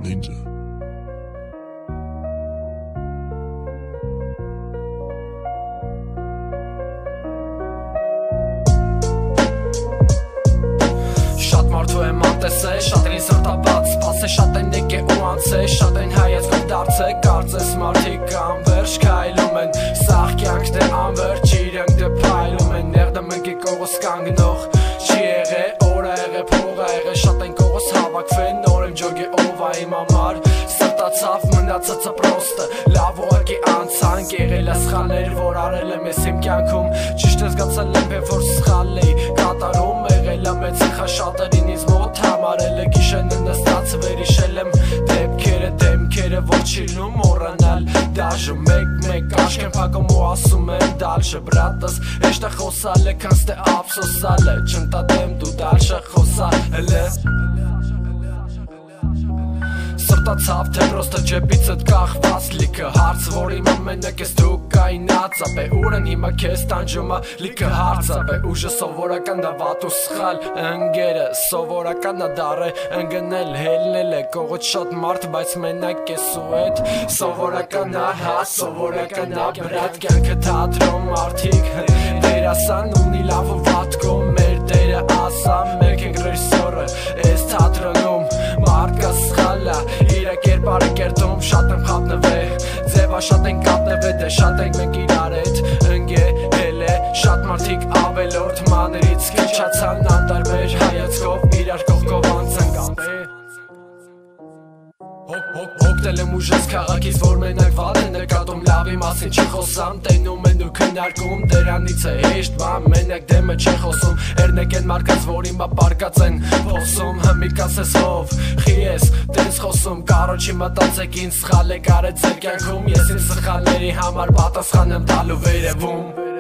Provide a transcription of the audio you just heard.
Ninja. Շատ մարդու եմ անտեսել, շատերին սրտաբաց սպասե, շատ են եկե ու անցե, շատ են հայացքով դարձե, կարծես մարդիկ անվերջ քայլում են, սաղ կյանքն է անվերջ, իրենք դե փայլում են, նեղդը մեկի կողոս կանգնող չի եղե, օր ա եղե, փող ա եղե, շատ են կողոս հավաքվեն, նոր եմ ջոգե ով ա իմ համար, սրտացավ մնացածը պրոստը, լավ ուղակի անցանք, եղել ա սխալներ, որ արել եմ ես իմ կյանքում, ճիշտ է զգացել եմ, որ սխալ էի կատարում, եղել ա մեծ խա շատերին ինձ մոտ համարել է գիշենը նստած վերիշել եմ դեմքերը որ չի լում մոռանալ դաժը մեկ աշկ եմ փակում ու ասում եմ դալշը բրատս էշտը խոսալ է քանց թե ափսոսալ է չընդատեմ դու դալշը խոսալ է Սրտացավ թե պրոստը ջեպիցդ կախված լիքը հարց որ իմ ամենակ ես դու կայնած ապե ուր են հիմա քեզ տանջում լիքը հարց ապե ուժը սովորական դա վատ ու սխալ ընկերը սովորական դա դառը ընկնել հելնել է կողոց շատ մարդ բայց մենակ ես ու հետ սովորական ա հա սովորական ա բրատ կյանքը թատրոն մարդիկ դերասան ունի լավ ու վատ կողմ մեր դերը ասա մենք ենք ռեժիսորը այս թատրոնում մարդկա սխալա Իրա կերպարը կերտում շատ եմ խապնվել Ձևա շատ ենք կապնվել դե շատ ենք մենք իրար հետ ընկել է Շատ մարդիկ ավելորդ մաներից քչացան անտարբեր հայացքով իրար կողքով անցանք ամպե Հոգնել եմ ուժես քաղաքից որ մենակ վատ է նկատում լավի մասին չի խոսամ տենում են ու քննարկում դրանից է հեշտ բան մենակ դեմը չի խոսում երնեք են մարկած որ հիմա պարկած են փոսում հմիկ ասես հով խի ես տես խոսում կարոջի մտածեք ինձ սխալ է կարեց ձեր կյանքում ես ինձ սխալների համար պատասխան եմ տալու վերևում